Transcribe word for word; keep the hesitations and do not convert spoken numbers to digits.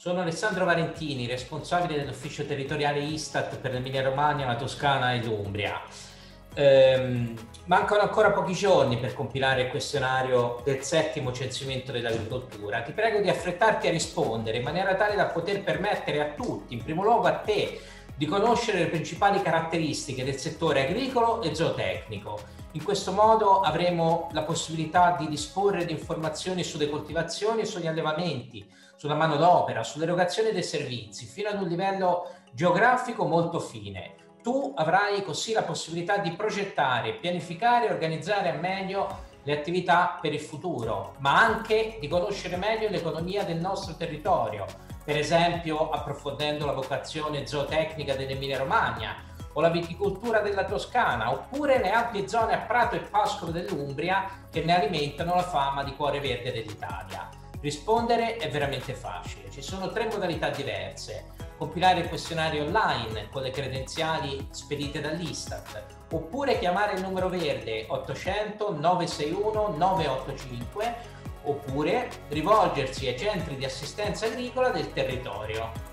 Sono Alessandro Valentini, responsabile dell'ufficio territoriale Istat per l'Emilia-Romagna, la Toscana e l'Umbria. Ehm, mancano ancora pochi giorni per compilare il questionario del settimo censimento dell'agricoltura. Ti prego di affrettarti a rispondere in maniera tale da poter permettere a tutti, in primo luogo a te, di conoscere le principali caratteristiche del settore agricolo e zootecnico. In questo modo avremo la possibilità di disporre di informazioni sulle coltivazioni e sugli allevamenti, sulla manodopera, sull'erogazione dei servizi, fino ad un livello geografico molto fine. Tu avrai così la possibilità di progettare, pianificare e organizzare al meglio le attività per il futuro, ma anche di conoscere meglio l'economia del nostro territorio, per esempio approfondendo la vocazione zootecnica dell'Emilia-Romagna o la viticoltura della Toscana, oppure le ampie zone a prato e pascolo dell'Umbria che ne alimentano la fama di cuore verde dell'Italia. Rispondere è veramente facile, ci sono tre modalità diverse: compilare il questionario online con le credenziali spedite dall'Istat, oppure chiamare il numero verde ottocento nove sei uno nove otto cinque, oppure rivolgersi ai centri di assistenza agricola del territorio.